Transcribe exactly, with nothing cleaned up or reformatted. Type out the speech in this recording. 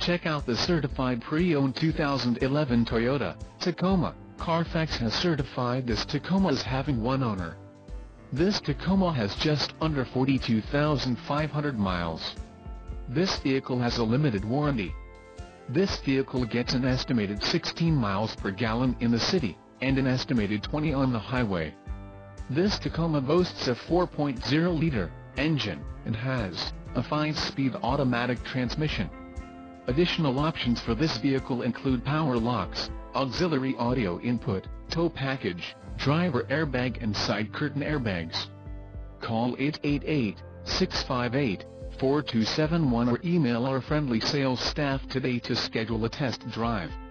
Check out the certified pre-owned two thousand eleven Toyota Tacoma. Carfax has certified this Tacoma as having one owner. This Tacoma has just under forty-two thousand five hundred miles. This vehicle has a limited warranty. This vehicle gets an estimated sixteen miles per gallon in the city, and an estimated twenty on the highway. This Tacoma boasts a four point oh liter engine, and has a five-speed automatic transmission. Additional options for this vehicle include power locks, auxiliary audio input, tow package, driver airbag and side curtain airbags. Call eight eight eight, six five eight, four two seven one or email our friendly sales staff today to schedule a test drive.